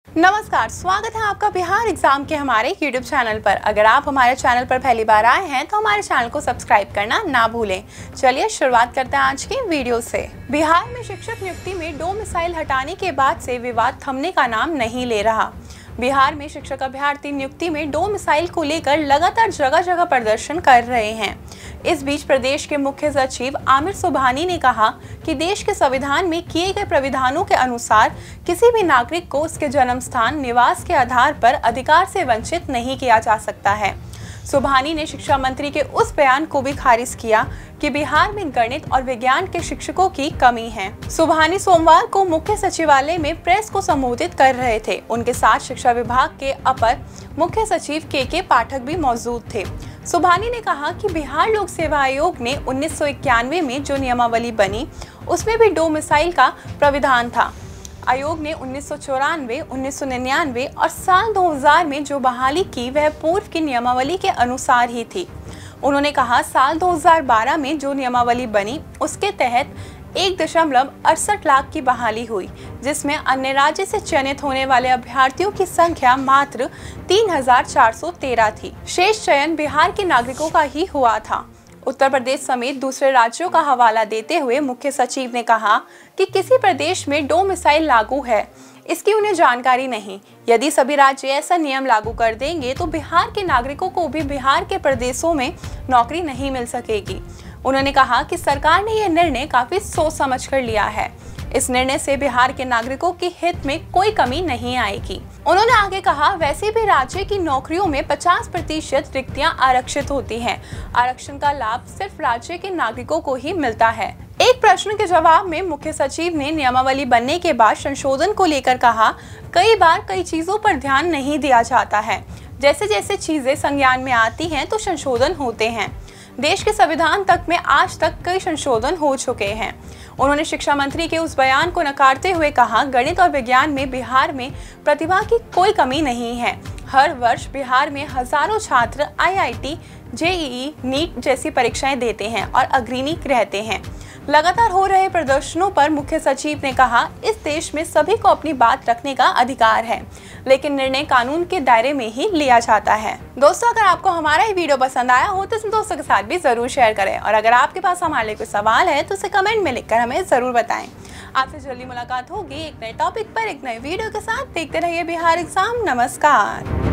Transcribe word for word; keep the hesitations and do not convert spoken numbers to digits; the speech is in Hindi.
नमस्कार, स्वागत है आपका बिहार एग्जाम के हमारे यूट्यूब चैनल पर। अगर आप हमारे चैनल पर पहली बार आए हैं तो हमारे चैनल को सब्सक्राइब करना ना भूलें। चलिए शुरुआत करते हैं आज की वीडियो से। बिहार में शिक्षक नियुक्ति में डोमिसाइल हटाने के बाद से विवाद थमने का नाम नहीं ले रहा। बिहार में शिक्षक अभ्यर्थी नियुक्ति में डोमिसाइल को लेकर लगातार जगह जगह प्रदर्शन कर रहे हैं। इस बीच प्रदेश के मुख्य सचिव आमिर सुबहानी ने कहा कि देश के संविधान में किए गए प्राविधानों के अनुसार किसी भी नागरिक को उसके जन्म स्थान निवास के आधार पर अधिकार से वंचित नहीं किया जा सकता है। सुबहानी ने शिक्षा मंत्री के उस बयान को भी खारिज किया कि बिहार में गणित और विज्ञान के शिक्षकों की कमी है। सुबहानी सोमवार को मुख्य सचिवालय में प्रेस को संबोधित कर रहे थे। उनके साथ शिक्षा विभाग के अपर मुख्य सचिव के के पाठक भी मौजूद थे। सुबहानी ने कहा कि बिहार लोक सेवा आयोग ने उन्नीस सौ इक्यानवे में जो नियमावली बनी उसमें भी डोमिसाइल का प्राविधान था। आयोग ने उन्नीस सौ चौरानवे, उन्नीस सौ निन्यानवे और साल दो हज़ार में जो बहाली की वह पूर्व की नियमावली के अनुसार ही थी। उन्होंने कहा साल दो हज़ार बारह में जो नियमावली बनी उसके तहत एक दशमलव अड़सठ लाख की बहाली हुई, जिसमें अन्य राज्य से चयनित होने वाले अभ्यर्थियों की संख्या मात्र तीन हजार चार सौ तेरह थी। शेष चयन बिहार के नागरिकों का ही हुआ था। उत्तर प्रदेश समेत दूसरे राज्यों का हवाला देते हुए मुख्य सचिव ने कहा कि किसी प्रदेश में डोमिसाइल लागू है, इसकी उन्हें जानकारी नहीं। यदि सभी राज्य ऐसा नियम लागू कर देंगे तो बिहार के नागरिकों को भी बिहार के प्रदेशों में नौकरी नहीं मिल सकेगी। उन्होंने कहा कि सरकार ने यह निर्णय काफी सोच समझ कर लिया है। इस निर्णय से बिहार के नागरिकों के हित में कोई कमी नहीं आएगी। उन्होंने आगे कहा, वैसे भी राज्य की नौकरियों में पचास प्रतिशत रिक्तियां आरक्षित होती हैं। आरक्षण का लाभ सिर्फ राज्य के नागरिकों को ही मिलता है। एक प्रश्न के जवाब में मुख्य सचिव ने नियमावली बनने के बाद संशोधन को लेकर कहा, कई बार कई चीजों पर ध्यान नहीं दिया जाता है। जैसे जैसे चीजें संज्ञान में आती हैं तो संशोधन होते हैं। देश के संविधान तक में आज तक कई संशोधन हो चुके हैं। उन्होंने शिक्षा मंत्री के उस बयान को नकारते हुए कहा, गणित और विज्ञान में बिहार में प्रतिभा की कोई कमी नहीं है। हर वर्ष बिहार में हजारों छात्र आई I T, J E E, NEET जैसी परीक्षाएं देते हैं और अग्रणी रहते हैं। लगातार हो रहे प्रदर्शनों पर मुख्य सचिव ने कहा, इस देश में सभी को अपनी बात रखने का अधिकार है, लेकिन निर्णय कानून के दायरे में ही लिया जाता है। दोस्तों, अगर आपको हमारा ये वीडियो पसंद आया हो तो इसे दोस्तों के साथ भी जरूर शेयर करें और अगर आपके पास हमारे लिए कोई सवाल है तो उसे कमेंट में लिखकर हमें जरूर बताएं। आपसे जल्दी मुलाकात होगी एक नए टॉपिक पर एक नए वीडियो के साथ। देखते रहिए बिहार एग्जाम। नमस्कार।